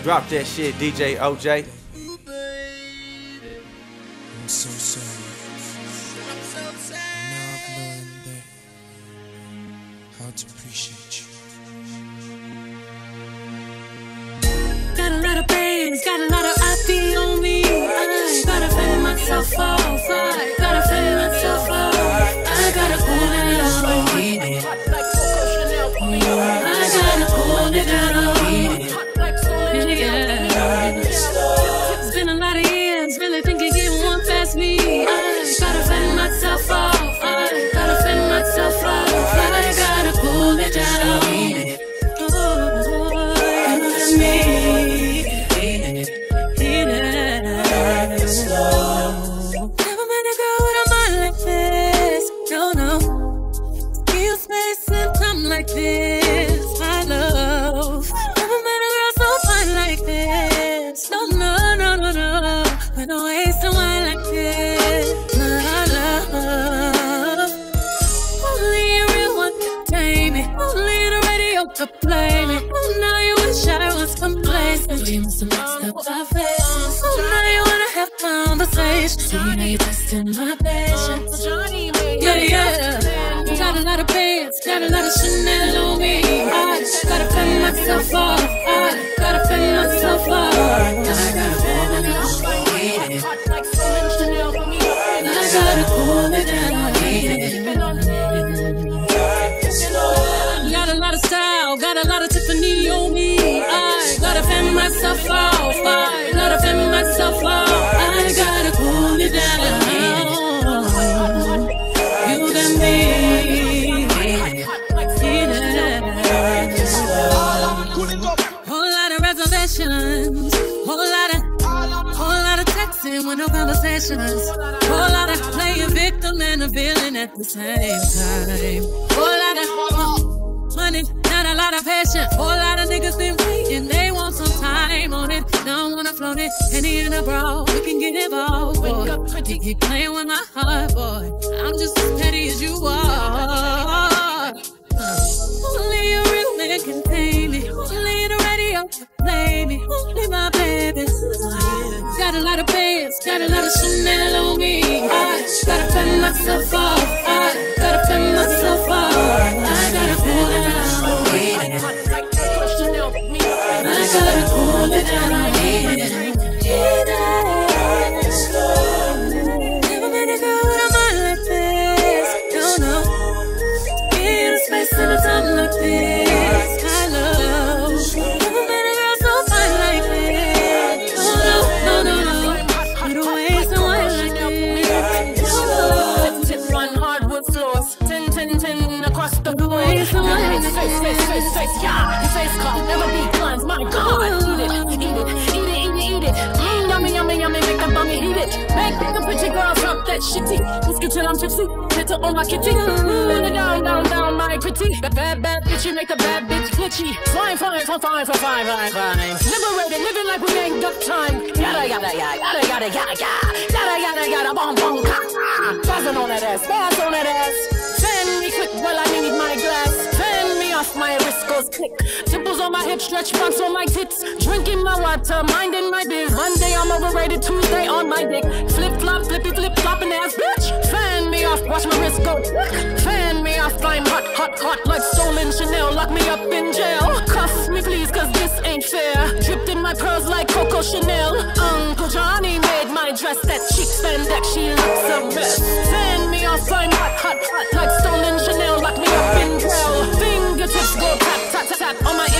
Drop that shit, DJ OJ. I'm so sorry. Now I've learned that how to appreciate you. Got a lot of bands, got a lot of IP on me. I gotta fend myself off. I gotta fend myself off. I gotta pull it out. I gotta pull it out. It's been a lot of years, really think you get one past me. I gotta fend myself off. I gotta fend myself off. I gotta pull it out. Never met a girl with a mind like this. No, no. Give space and time like this. My love. Never met a girl so fine like this. No, no, no, no, no. With no waste of wine like this. My love. Only a real one can tame me. Only the radio to play me. Oh, now you wish I was complacent. You must have mixed up our faces. Oh, now you wanna have conversation. See, now you're testing my patience. Yeah, yeah. Got a lot of bands, got a lot of Chanel on me. I gotta fend myself off. I gotta fend myself off. I gotta pull it out. I gotta pull it out. Got a lot of style, got a lot of Tiffany on me. I gotta fend myself off. I gotta fend myself off. I gotta pull it down. You got me. Whole lot of reservations. Whole lot of texting with no conversations. Whole lot of playing victim and a villain at the same time. Whole lot of money, not a lot of patience. Whole lot of niggas been waiting, they want some time on it. Don't wanna float it, any in a bra, we can get involved, boy. You keep playing with my heart, boy. I'm just as petty as you are. Only a real nigga can pay me. Only the radio can play me. Only my baby. Got a lot of bands, got a lot of Chanel on me. I gotta fend myself off. I gotta fend myself off. I gotta pull it out. I gotta pull it out. Never met a girl with a mind like this. No, no. In a space and a time like this. I love. Never met a girl so fine like this. No, no, no, no, no. You don't waste no one like this. Tip one hardwood floors, 10 across the board. Waste no one like this. Face, yeah. Your face caught, never be blinds. My God, eat it. Yummy, make that bummy eat it. Make the pretty girl drop that shitty. Let's get till I'm tipsy, hit her on my kitty. Bend it down, my pretty. Bad bitchy, make the bad bitch glitchy. Fine. Liberated, living like we ain't got time. Yada, bong, buzzing on that ass, Send me quick while I need my glass. Send me off, my wrist goes click. Dimples on my hips, stretch marks on my tits. Drinking my water, minding my biz. Monday I'm overrated, Tuesday on my dick. Flip-flop, flip-flopping ass bitch. Fan me off, watch my wrist go. Fan me off, I'm hot like stolen Chanel. Lock me up in jail. Cuff me please, cause this ain't fair. Dripped in my pearls like Coco Chanel. Uncle Johnny made my dress. That cheek spandex, she looks a mess. Fan me off, I'm hot like stolen Chanel. Lock me up in jail. Fingertips go tap on my